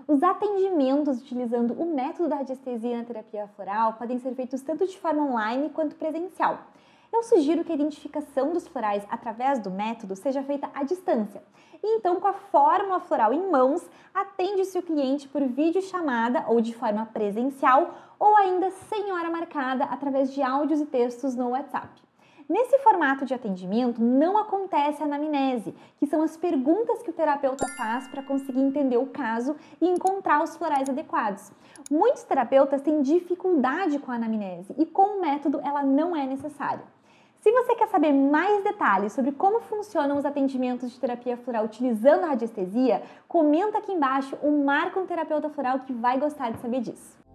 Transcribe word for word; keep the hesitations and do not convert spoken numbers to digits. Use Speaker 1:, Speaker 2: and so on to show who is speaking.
Speaker 1: Os atendimentos utilizando o método da radiestesia na terapia floral podem ser feitos tanto de forma online quanto presencial. Eu sugiro que a identificação dos florais através do método seja feita à distância. E então, com a fórmula floral em mãos, atende-se o cliente por videochamada ou de forma presencial ou ainda sem hora marcada através de áudios e textos no WhatsApp. Nesse formato de atendimento, não acontece a anamnese, que são as perguntas que o terapeuta faz para conseguir entender o caso e encontrar os florais adequados. Muitos terapeutas têm dificuldade com a anamnese e com o método ela não é necessária. Se você quer saber mais detalhes sobre como funcionam os atendimentos de terapia floral utilizando a radiestesia, comenta aqui embaixo ou marca um terapeuta floral que vai gostar de saber disso.